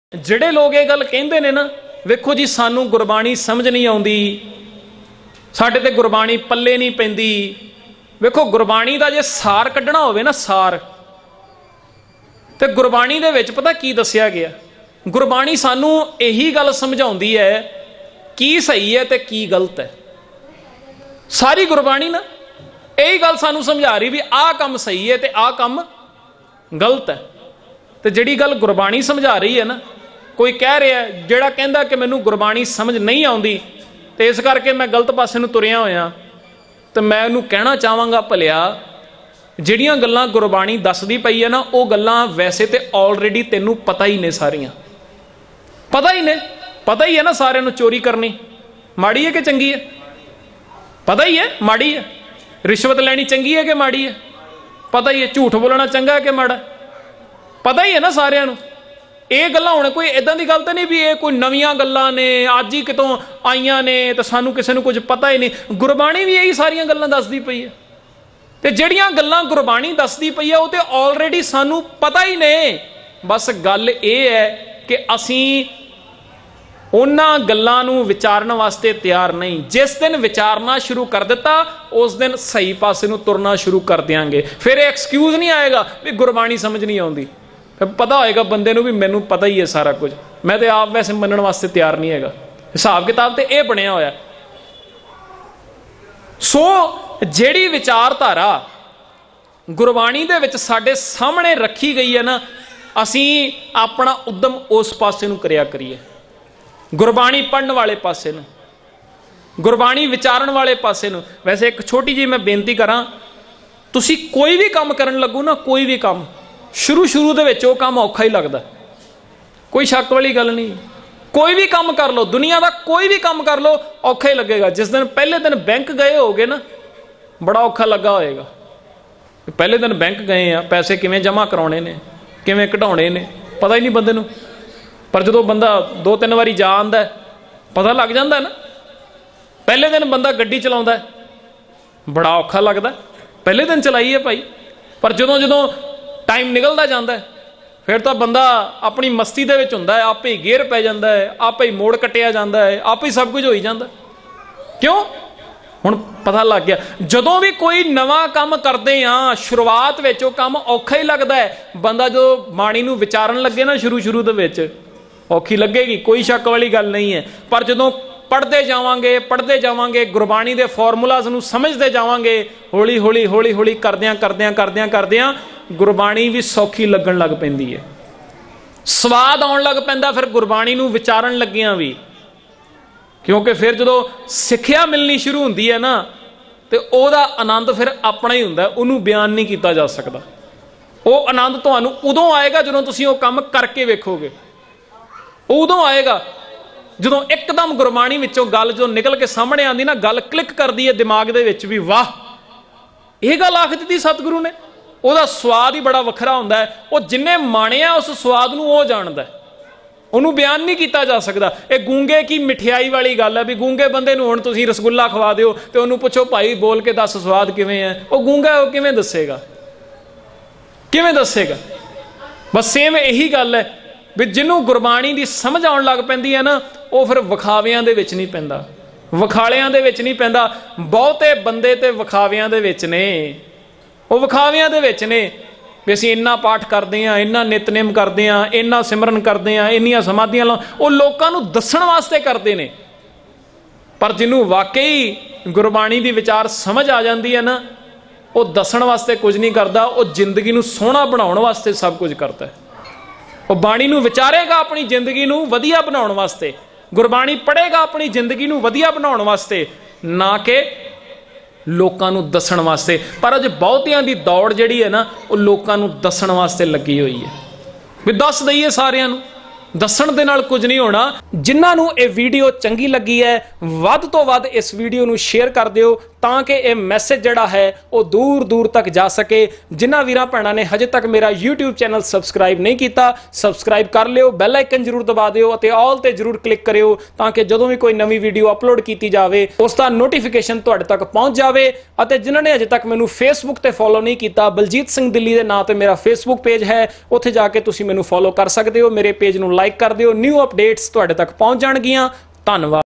ਜਿਹੜੇ लोग ये गल कहते ने ना, वेखो जी सानू गुरबाणी समझ नहीं आउंदी, साडे ते गुरबाणी पल्ले नहीं पैंदी। वेखो गुरबाणी दा जे सार कड्ढना होवे ना, सार ते गुरबाणी दे विच पता की दस्सिया गया। गुरबाणी सानू यही गल समझाउंदी है की सही है ते की गलत है। सारी गुरबाणी ना यही गल सानू समझा रही भी आ काम सही है ते आ काम गलत है। ते जिहड़ी गल गुरबाणी समझा रही है ना, कोई कह रहा है जिहड़ा कहंदा कि मैनू गुरबाणी समझ नहीं आउंदी ते इस करके मैं गलत पासे नूं तुरिया होया, तो मैं उहनूं कहना चाहांगा भलिया जिहड़ियां गल्लां गुरबाणी दसदी पई है ना, वो गल्लां वैसे ते ऑलरेडी तैनूं पता ही ने, सारियां पता ही ने। पता ही है ना सारिਆਂ ਨੂੰ चोरी करनी माड़ी है कि चंगी है, पता ही है माड़ी है। रिश्वत लैनी चंगी है कि माड़ी है, पता ही है। झूठ बोलना चंगा है कि माड़ा, पता ही है ना सारिਆਂ ਨੂੰ। ਇਹ ਗੱਲਾਂ ਹੁਣ ਕੋਈ इदां दी गल तो नहीं भी ये कोई नवीं गल्लां ने अज ही कितों आईयां ने तो सानू किसी नूं कुछ पता ही नहीं। गुरबाणी भी यही सारियां गल्लां दसदी पई है, ते जिहड़ियां गल्लां गुरबाणी दसदी पई है वो तो ऑलरेडी सानू पता ही ने। बस गल ये है कि असीं उन्हां गल्लां नूं विचारन वास्ते तैयार नहीं। जिस दिन विचारना शुरू कर दिता उस दिन सही पासे नूं तुरना शुरू कर देंगे। फिर एक्सक्यूज़ नहीं आएगा भी गुरबाणी समझ नहीं आउंदी। फिर पता होएगा बंदे नूं भी मैनूं पता ही है सारा कुछ, मैं तो आप वैसे मनण वास्ते तैयार नहीं हैगा। हिसाब किताब तो यह बनिया होया। सो जिहड़ी विचारधारा गुरबाणी दे विच साडे सामने रखी गई है ना, असीं अपना उद्यम उस पासे नूं करिया करिए। गुरबाणी पढ़न वाले पासे नूं, गुरबाणी विचारण वाले पासे नूं। वैसे एक छोटी जी मैं बेनती करां, तुसीं कोई भी काम करन लगो ना, कोई भी काम शुरू दे विच वो काम औखा ही लगदा, कोई शक वाली गल नहीं। कोई भी काम कर लो, दुनिया का कोई भी काम कर लो, औखा ही लगेगा। जिस दिन पहले दिन बैंक गए होगे ना, बड़ा औखा लगा होएगा। पहले दिन बैंक गए हैं, पैसे किवें जमा कराने ने, किवें कढाउणे ने, पता ही नहीं बंदे नूं। पर जो बंदा 2-3 वारी जा आंदा पता लग जाता है ना। पहले दिन बंदा गड्डी चलाउंदा है, बड़ा औखा लगता, पहले दिन चलाई है भाई। पर जो जो टाइम निकलता जाता है, फिर तो बंदा अपनी मस्ती दे विच हुंदा है, आपे ही गेयर पै जाता है, आपे ही मोड़ कटिया जाता है, आपे ही सब कुछ हो ही जाता। क्यों? हुण पता लग गया। जदों भी कोई नवा काम करते हैं, शुरुआत विच वो काम औखा ही लगता है। बंदा जो बाणी नूं विचारन लगे ना, शुरू दे विच औखी लगेगी, कोई शक वाली गल नहीं है। पर जदों पढ़ते जावांगे गुरबाणी के फॉर्मूलाज नूं समझते जावांगे, हौली हौली करदियां गुरबाणी भी सौखी लगन लग पैंदी है, स्वाद आउण लग पैंदा फिर गुरबाणी नूं विचारन लगियां भी। क्योंकि फिर जदों सिक्ख्या मिलनी शुरू हुंदी है ना, तो ओहदा आनंद फिर अपना ही हुंदा, उहनूं बयान नहीं किया जा सकता। वो आनंद तुहानूं उदों आएगा जदों तुसीं वो काम करके वेखोगे। उदों आएगा जदों एकदम गुरबाणी विचों गल जो निकल के सामने आंदी ना, गल क्लिक करदी है दिमाग दे विच भी, वाह ये गल आख दित्ती सतगुरु ने। ਉਹਦਾ स्वाद ही बड़ा ਵੱਖਰਾ ਹੁੰਦਾ है। ਉਹ ਜਿੰਨੇ ਮਾਣਿਆ उस स्वाद ਨੂੰ ਉਹ ਜਾਣਦਾ, ਉਹਨੂੰ ਬਿਆਨ ਨਹੀਂ ਕੀਤਾ ਜਾ ਸਕਦਾ। ਇਹ ਗੂੰਗੇ ਕੀ ਮਠਿਆਈ ਵਾਲੀ ਗੱਲ ਹੈ ਵੀ ਗੂੰਗੇ ਬੰਦੇ ਨੂੰ ਹੁਣ ਤੁਸੀਂ ਰਸਗੁੱਲਾ ਖਵਾ ਦਿਓ ਤੇ ਉਹਨੂੰ ਪੁੱਛੋ ਭਾਈ ਬੋਲ ਕੇ ਦੱਸ स्वाद ਕਿਵੇਂ ਹੈ, ਉਹ ਗੂੰਗਾ, ਉਹ ਕਿਵੇਂ ਦੱਸੇਗਾ, ਕਿਵੇਂ ਦੱਸੇਗਾ। ਬਸ ਸੇਮ ਇਹੀ ਗੱਲ ਹੈ ਵੀ ਜਿਹਨੂੰ ਗੁਰਬਾਣੀ ਦੀ ਸਮਝ ਆਉਣ ਲੱਗ ਪੈਂਦੀ ਹੈ ਨਾ, ਉਹ ਫਿਰ ਵਿਖਾਵਿਆਂ ਦੇ ਵਿੱਚ ਨਹੀਂ ਪੈਂਦਾ, ਵਿਖਾਲਿਆਂ ਦੇ ਵਿੱਚ ਨਹੀਂ ਪੈਂਦਾ। ਬਹੁਤੇ ਬੰਦੇ ਤੇ ਵਿਖਾਵਿਆਂ ਦੇ ਵਿੱਚ ਨੇ, ਉਹ ਵਿਖਾਵਿਆਂ ਦੇ ਵਿੱਚ ਨੇ ਵੀ ਅਸੀਂ ਇੰਨਾ ਪਾਠ ਕਰਦੇ ਹਾਂ, ਇੰਨਾ ਨਿਤਨੇਮ ਕਰਦੇ ਹਾਂ, ਇੰਨਾ ਸਿਮਰਨ ਕਰਦੇ ਹਾਂ, ਇੰਨੀਆਂ ਸਮਾਧੀਆਂ ਲਾ, ਉਹ ਲੋਕਾਂ ਨੂੰ ਦੱਸਣ ਵਾਸਤੇ ਕਰਦੇ ਨੇ। ਪਰ ਜਿਹਨੂੰ ਵਾਕਈ ਗੁਰਬਾਣੀ ਦੀ ਵਿਚਾਰ ਸਮਝ ਆ ਜਾਂਦੀ ਹੈ ਨਾ, ਉਹ ਦੱਸਣ ਵਾਸਤੇ ਕੁਝ ਨਹੀਂ ਕਰਦਾ, ਉਹ ਜ਼ਿੰਦਗੀ ਨੂੰ ਸੋਹਣਾ ਬਣਾਉਣ ਵਾਸਤੇ ਸਭ ਕੁਝ ਕਰਦਾ ਹੈ। ਉਹ ਬਾਣੀ ਨੂੰ ਵਿਚਾਰੇਗਾ ਆਪਣੀ ਜ਼ਿੰਦਗੀ ਨੂੰ ਵਧੀਆ ਬਣਾਉਣ ਵਾਸਤੇ, ਗੁਰਬਾਣੀ ਪੜ੍ਹੇਗਾ ਆਪਣੀ ਜ਼ਿੰਦਗੀ ਨੂੰ ਵਧੀਆ ਬਣਾਉਣ ਵਾਸਤੇ, ਨਾ ਕਿ लोगों नूं दसण वास्ते। पर अज बहुतियां दी दौड़ जिहड़ी है ना, वो लोगों नूं दसण वास्ते लगी हुई है भी दस दईए सारियां नूं। दसण दे नाल कुछ नहीं होना। जिन्हां नूं ये वीडियो चंगी लगी है, वध तो वध इस वीडियो नूं शेयर कर दिओ ਤਾਂ ਕਿ ਇਹ ਮੈਸੇਜ ਜਿਹੜਾ ਹੈ ਉਹ ਦੂਰ ਦੂਰ ਤੱਕ ਜਾ ਸਕੇ। ਜਿਨ੍ਹਾਂ ਵੀਰਾਂ ਭੈਣਾਂ ਨੇ ਹਜੇ ਤੱਕ ਮੇਰਾ YouTube ਚੈਨਲ ਸਬਸਕ੍ਰਾਈਬ ਨਹੀਂ ਕੀਤਾ, ਸਬਸਕ੍ਰਾਈਬ ਕਰ ਲਿਓ, ਬੈਲ ਆਈਕਨ ਜ਼ਰੂਰ ਦਬਾ ਦਿਓ ਅਤੇ ਆਲ ਤੇ ਜ਼ਰੂਰ ਕਲਿੱਕ ਕਰਿਓ ਤਾਂ ਕਿ ਜਦੋਂ ਵੀ ਕੋਈ ਨਵੀਂ ਵੀਡੀਓ ਅਪਲੋਡ ਕੀਤੀ ਜਾਵੇ ਉਸ ਦਾ ਨੋਟੀਫਿਕੇਸ਼ਨ ਤੁਹਾਡੇ ਤੱਕ ਪਹੁੰਚ ਜਾਵੇ। ਅਤੇ ਜਿਨ੍ਹਾਂ ਨੇ ਹਜੇ ਤੱਕ ਮੈਨੂੰ Facebook ਤੇ ਫੋਲੋ ਨਹੀਂ ਕੀਤਾ, ਬਲਜੀਤ ਸਿੰਘ ਦਿੱਲੀ ਦੇ ਨਾਂ ਤੇ ਮੇਰਾ Facebook ਪੇਜ ਹੈ, ਉੱਥੇ ਜਾ ਕੇ ਤੁਸੀਂ ਮੈਨੂੰ ਫੋਲੋ ਕਰ ਸਕਦੇ ਹੋ। ਮੇਰੇ ਪੇਜ ਨੂੰ ਲਾਈਕ ਕਰ ਦਿਓ, ਨਿਊ ਅਪਡੇਟਸ ਤੁਹਾਡੇ ਤੱਕ ਪਹੁੰਚ ਜਾਣਗੀਆਂ। ਧੰਨਵਾਦ।